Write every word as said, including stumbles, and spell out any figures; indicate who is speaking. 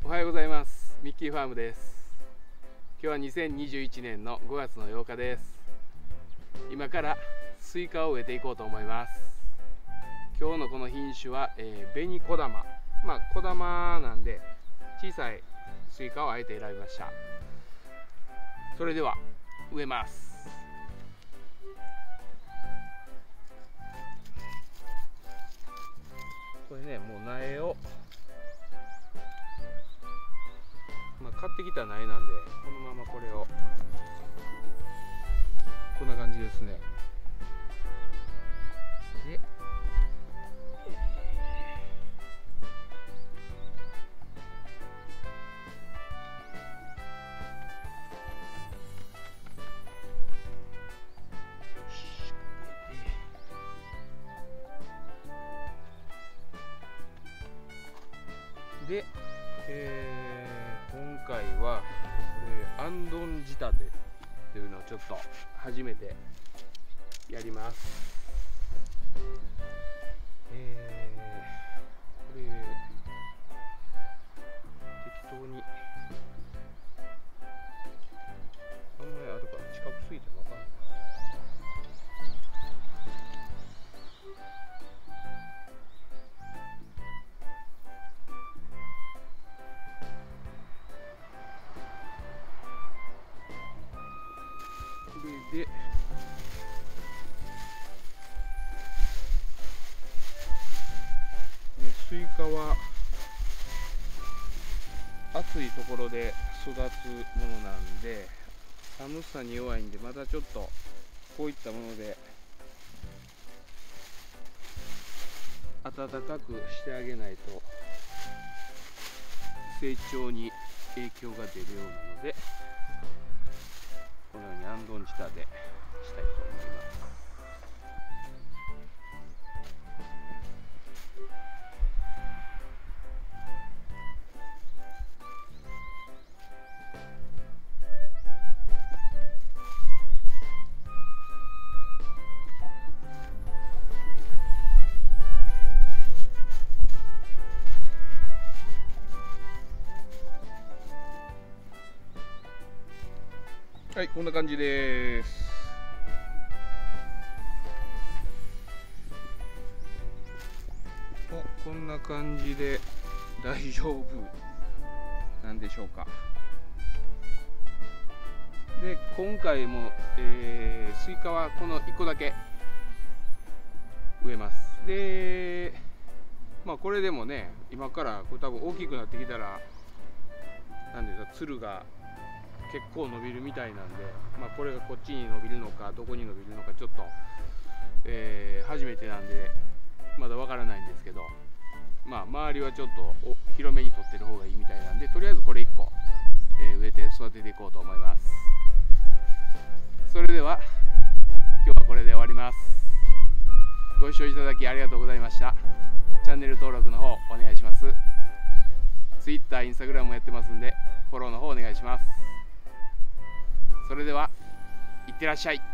Speaker 1: おはようございます。ミッキーファームです。今日はにせんにじゅういちねんのごがつのようかです。今からスイカを植えていこうと思います。今日のこの品種は、えー、紅小玉。まあ小玉なんで小さいスイカをあえて選びました。それでは植えます。これね、もう苗をまあ、買ってきた苗なんで、このままこれをこんな感じですね。で、で、えー、今回はこれアンドン仕立てっていうのをちょっと初めてやります。えー、これ適当にあんまりあるかな、近くすぎて分かんない。で、ね、スイカは暑いところで育つものなんで寒さに弱いんで、まだちょっとこういったもので暖かくしてあげないと成長に影響が出るようなので、このようにアンドン仕立てしたいと思います。はい、こんな感じです。お、こんな感じで大丈夫なんでしょうか。で、今回も、えー、スイカはこのいっこだけ植えます。で、まあこれでもね、今からこれ多分大きくなってきたら、なんですか、つるが結構伸びるみたいなんで、まあ、これがこっちに伸びるのかどこに伸びるのかちょっと、えー、初めてなんでまだわからないんですけど、まあ周りはちょっと広めに取ってる方がいいみたいなんで、とりあえずこれいっこ、えー、植えて育てていこうと思います。それでは今日はこれで終わります。ご視聴いただきありがとうございました。チャンネル登録の方お願いします。 Twitter、インスタグラム もやってますんでフォローの方お願いします。それでは、いってらっしゃい。